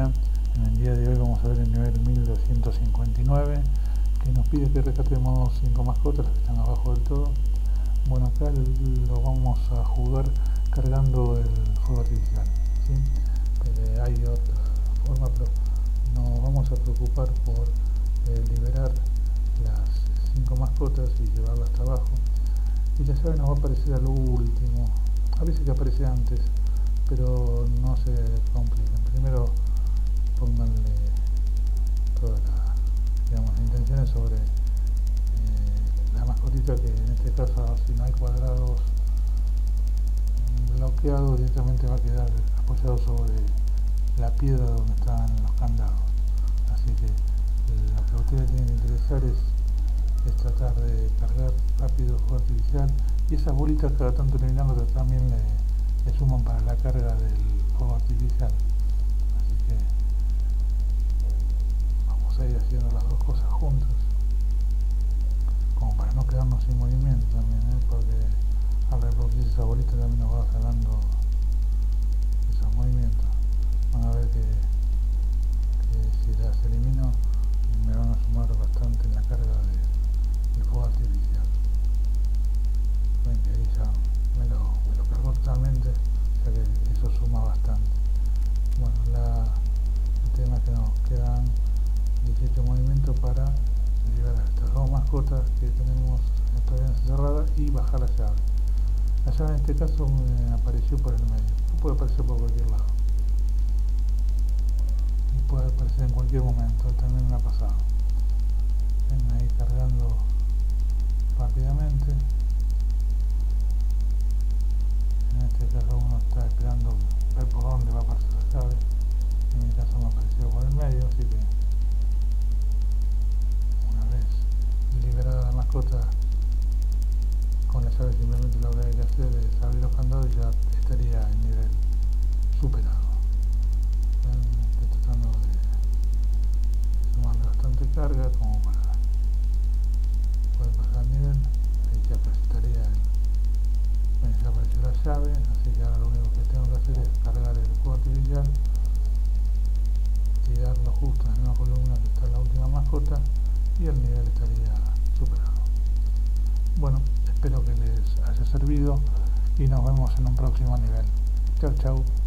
Hola, en el día de hoy vamos a ver el nivel 1259 que nos pide que rescatemos 5 mascotas, las que están abajo del todo. Bueno, acá lo vamos a jugar cargando el fuego artificial, ¿sí? Hay otra forma, pero nos vamos a preocupar por liberar las 5 mascotas y llevarlas hasta abajo. Y la llave nos va a aparecer a lo último, a veces que aparece antes, pero no se compliquen. Primero pónganle todas las intenciones sobre la mascotita, que en este caso, si no hay cuadrados bloqueados, directamente va a quedar apoyado sobre la piedra donde están los candados. Así que lo que a ustedes tienen que interesar es tratar de cargar rápido el fuego artificial, y esas bolitas cada tanto eliminándolas también le suman para la carga del fuego artificial. Así que vamos a ir haciendo las dos cosas juntas, como para no quedarnos sin movimiento también, porque al reproducir esa bolita también nos va jalando esos movimientos. Van a ver que si las elimino me van a sumar bastante en la carga del fuego artificial. Ven que ahí ya me lo cargó totalmente, o sea que eso suma bastante. Bueno, el tema es que nos quedan 18 movimientos para liberar estas dos mascotas que tenemos todavía encerradas y bajar la llave. La llave en este caso me apareció por el medio, puede aparecer por cualquier lado y puede aparecer en cualquier momento, también me ha pasado. Ven ahí cargando rápidamente. En este caso uno está esperando ver por dónde va a aparecer la llave. En mi caso me apareció por el medio, así que una vez liberada la mascota, con la llave simplemente lo que hay que hacer es abrir los candados y ya estaría el nivel superado. Estoy tratando de sumarle bastante carga como para poder pasar el nivel. Ahí ya casi estaría ya apareció la llave, así que ahora lo único que tengo que hacer es cargar el fuego artificial y darlo justo en la misma columna que está la última mascota, y el nivel estaría superado. Bueno, espero que les haya servido y nos vemos en un próximo nivel. Chau chau.